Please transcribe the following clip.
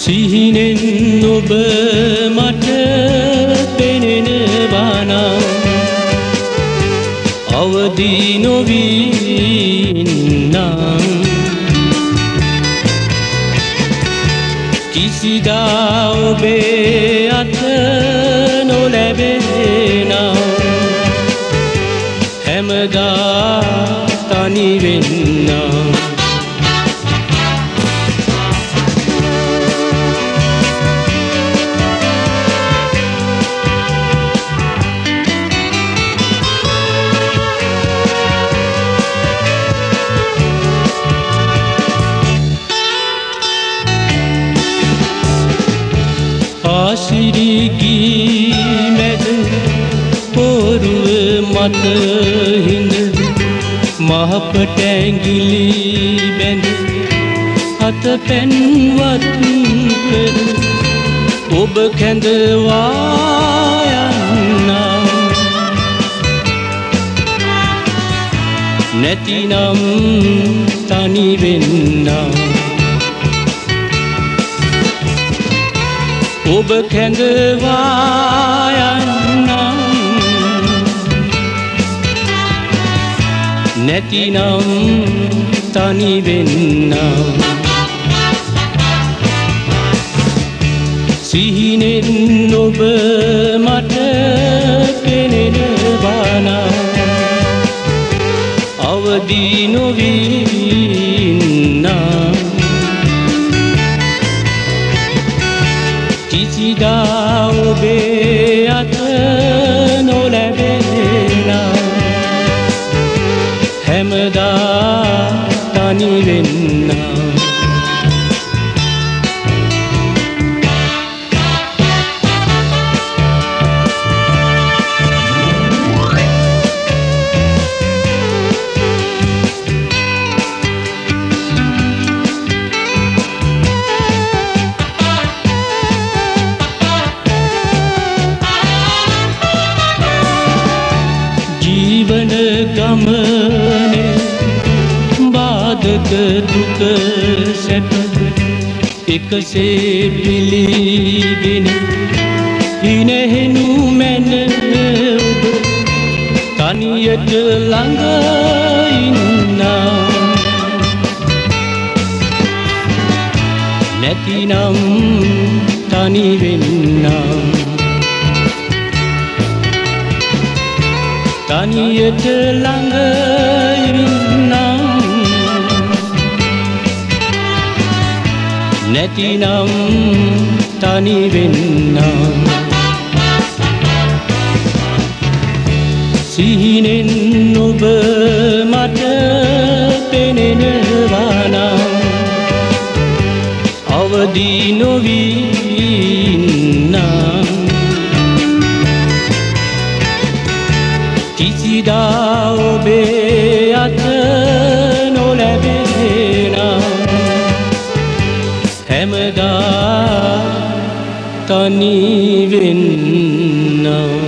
Sihinen ඔබ මට පෙනෙනවා නම් අවදි නොවී නම් කිසිදා ඔබේ අත නොලැබේ නම් හැමදා තනි වෙන්නම් ආසිරිගී මැද පොරුව මත හිඳ මහපට ඇඟිලි බැඳ අත පැන්වත් කර ඔබ කැඳවා යන්නා නැතිනම් තනි වෙන්නා ඔබ කැඳවා යන්නම් නැතිනම් තනි වෙන්නම් සිහිනෙන් ඔබ මට පෙනෙනවා නම් අවදි නොවී නම් කිසිදා ඔබේ අත නොලැබේ නම් හැමදා තනි වෙන්නම් ගමනේ බාධක දුක සැප එකසේ පිළිගෙන හිනෙහෙනු මැන ඔබ තනියට ළඟ ඉන්නා නැතිනම් තනි වෙන්නා තනියට ළඟ ඉන්නම් නැතිනම් තනි වෙන්නම් සිහිනෙන් ඔබ මට පෙනෙනවා නම් අවදි නොවී නම් කිසිදා ඔබේ අත නොලැබේ නම් හැමදා තනි වෙන්නම්